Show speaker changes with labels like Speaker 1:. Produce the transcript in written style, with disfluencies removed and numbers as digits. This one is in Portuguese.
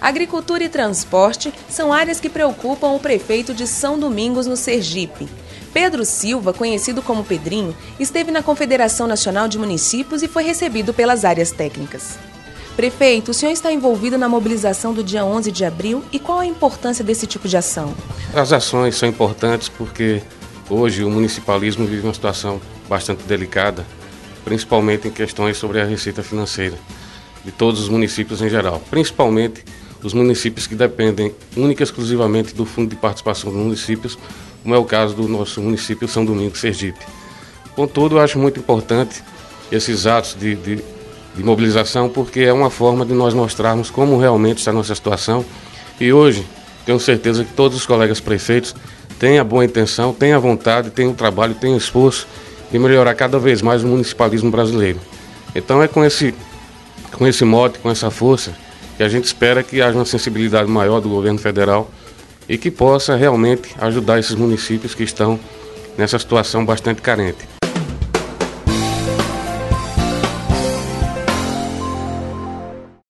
Speaker 1: Agricultura e transporte são áreas que preocupam o prefeito de São Domingos, no Sergipe. Pedro Silva, conhecido como Pedrinho, esteve na Confederação Nacional de Municípios e foi recebido pelas áreas técnicas. Prefeito, o senhor está envolvido na mobilização do dia 11 de abril e qual a importância desse tipo de ação?
Speaker 2: As ações são importantes porque hoje o municipalismo vive uma situação bastante delicada, principalmente em questões sobre a receita financeira de todos os municípios em geral, principalmente os municípios que dependem única e exclusivamente do Fundo de Participação dos Municípios, como é o caso do nosso município São Domingos, Sergipe. Contudo, eu acho muito importante esses atos de mobilização, porque é uma forma de nós mostrarmos como realmente está a nossa situação. E hoje, tenho certeza que todos os colegas prefeitos têm a boa intenção, têm a vontade, têm o trabalho, têm o esforço de melhorar cada vez mais o municipalismo brasileiro. Então é com esse mote, com essa força, que a gente espera que haja uma sensibilidade maior do governo federal e que possa realmente ajudar esses municípios que estão nessa situação bastante carente.